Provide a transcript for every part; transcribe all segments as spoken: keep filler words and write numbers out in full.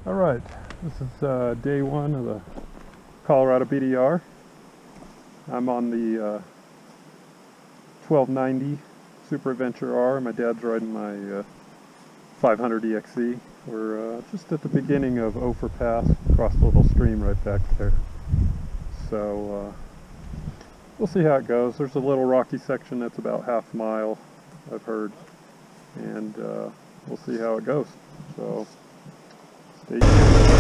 Alright, this is uh, day one of the Colorado B D R. I'm on the uh, twelve ninety Super Adventure R. My dad's riding my uh, five hundred E X E. We're uh, just at the beginning of Ophir Pass, across the little stream right back there. So uh, we'll see how it goes. There's a little rocky section that's about half a mile, I've heard, and uh, we'll see how it goes. So stay tuned.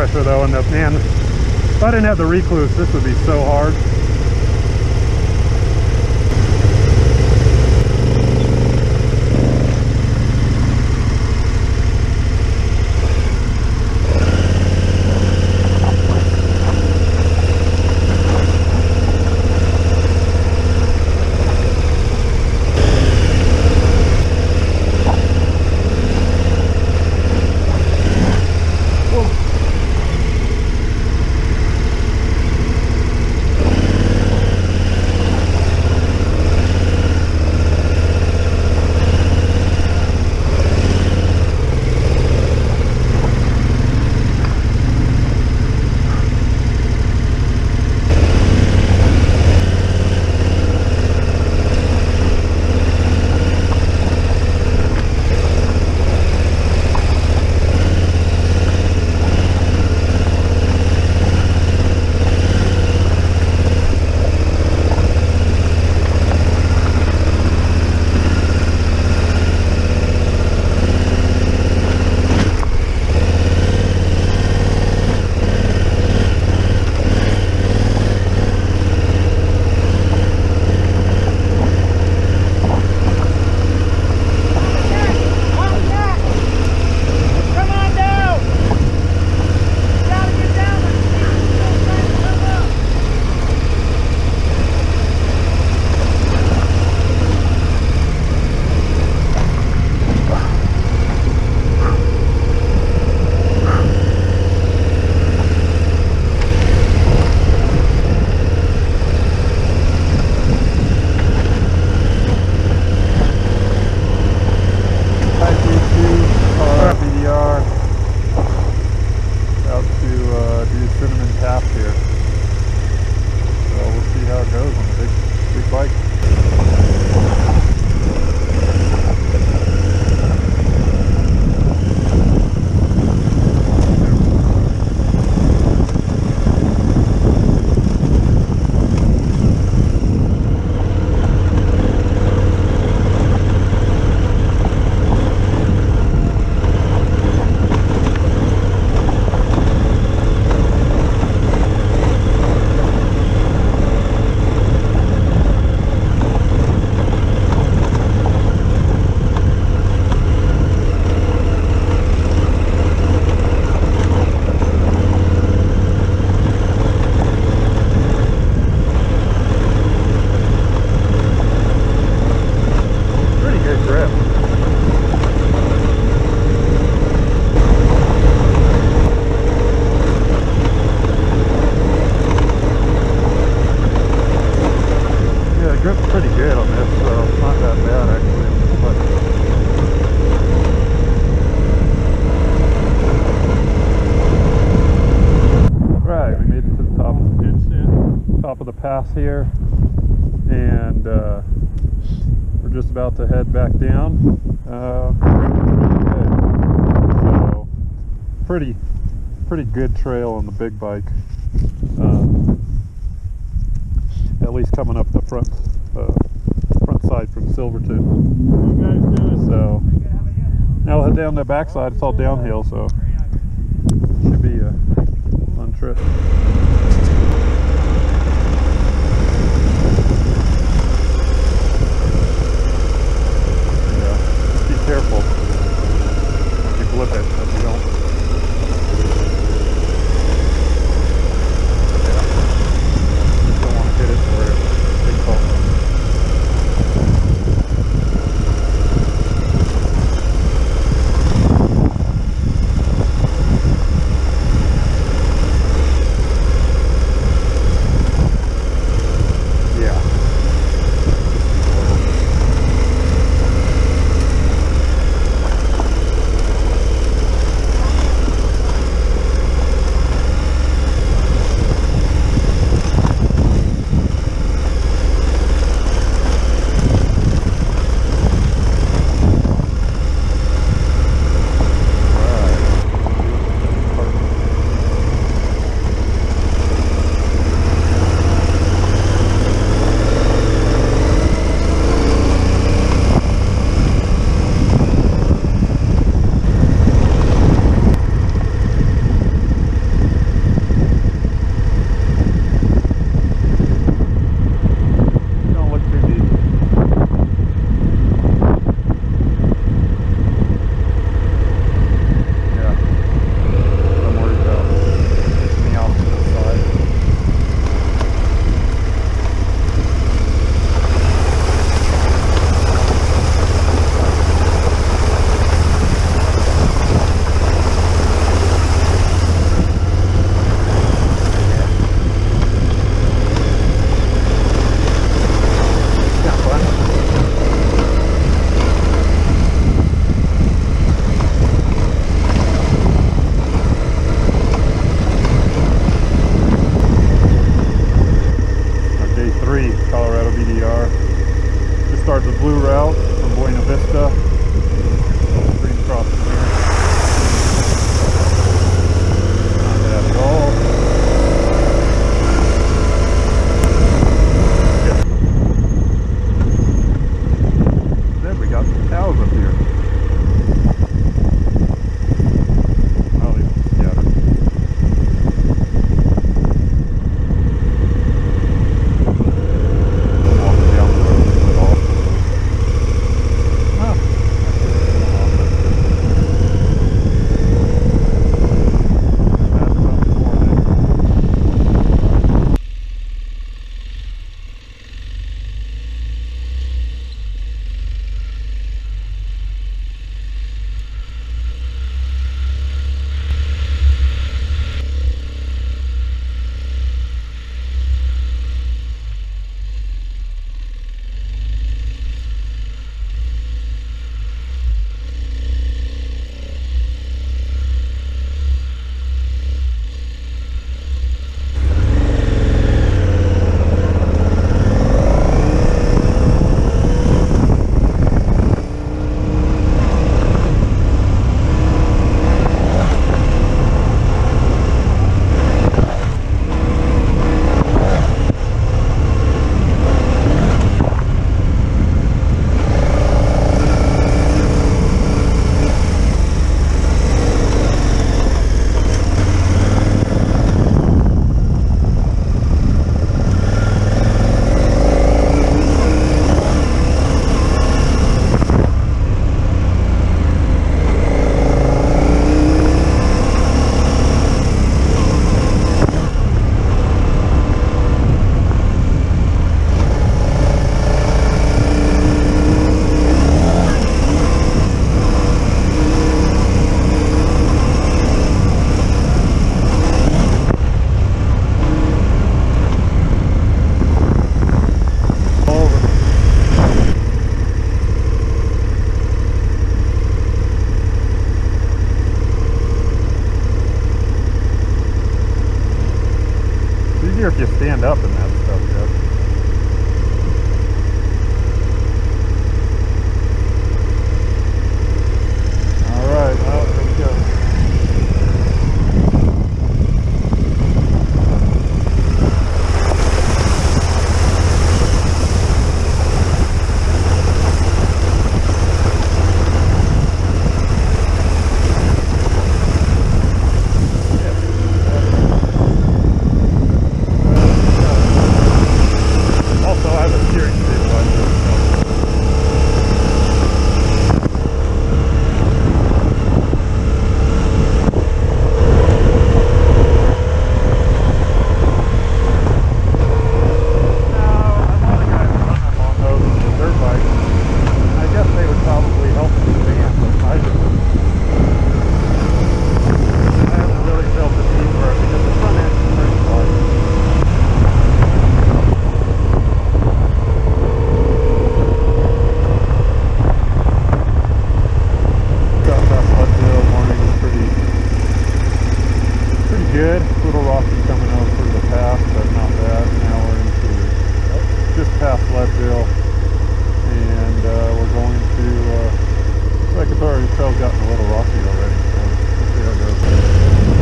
pressure though, and the, man, if I didn't have the recluse, this would be so hard. Pass here, and uh, we're just about to head back down. Uh, so pretty pretty good trail on the big bike, um, at least coming up the front uh, front side from Silverton. So now we'll head down the backside. It's all downhill, so should be a fun trip. Careful. You flip it, if you don't. Yeah. Just don't want to hit it where it's big fault. stand up in that stuff yet. All right, well, here we go. Good, a little rocky coming over the pass, but not bad. Now we're into just past Leadville, and uh, we're going to, uh, like it's already, the trail's gotten a little rocky already, so we'll see how it goes.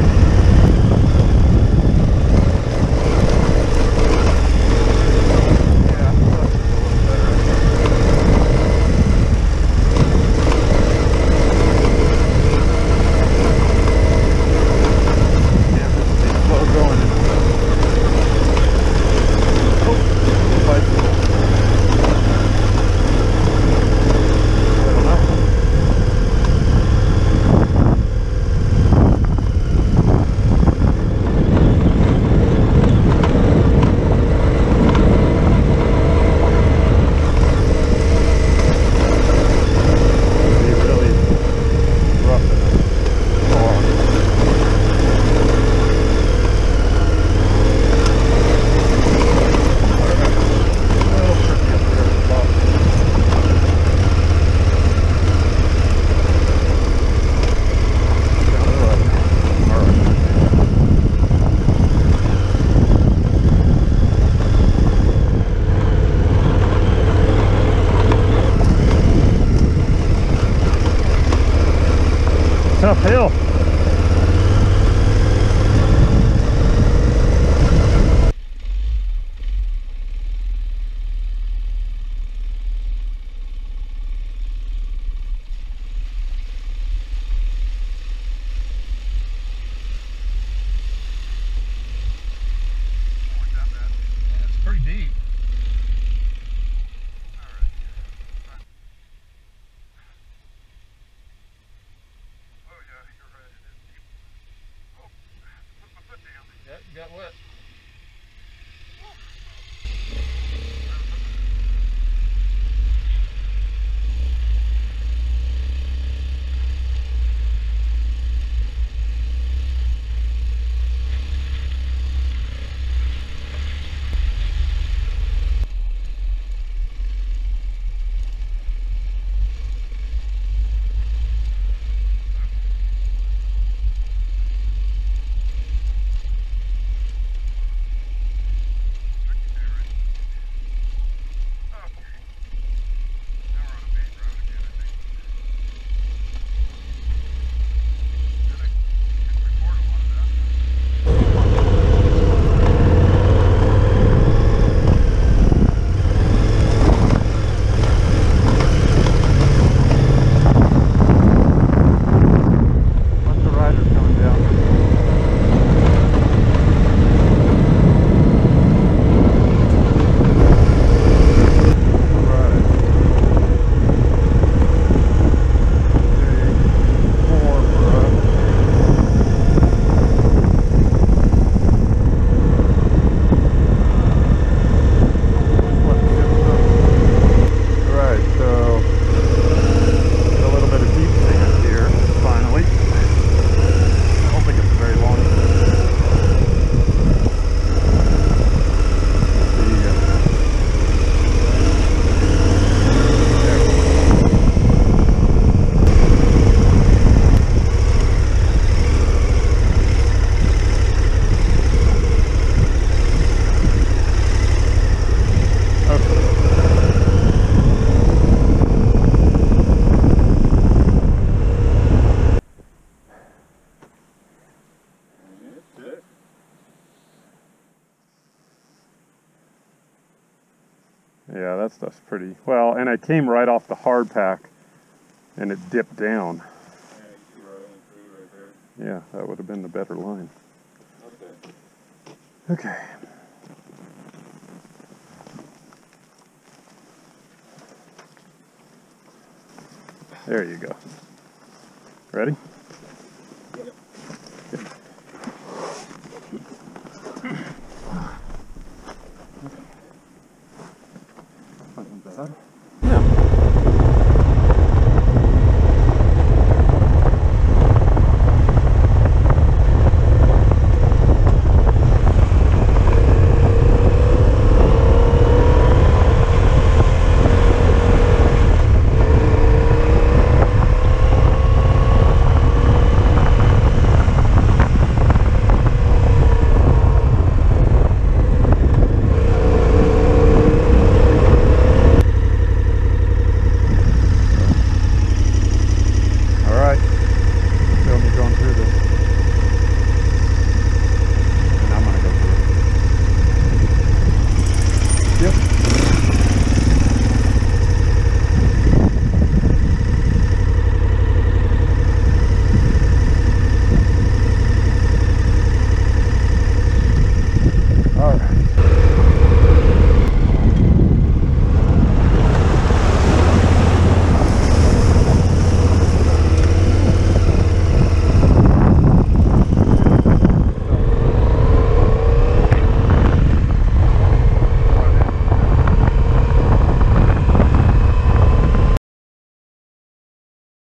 Tough hill. It's pretty deep. Oh yeah, you're right. that stuff's pretty well, and I came right off the hard pack, and it dipped down. Yeah, you see where I went through right there. Yeah, that would have been the better line. Okay. Okay. There you go. Ready? Yep.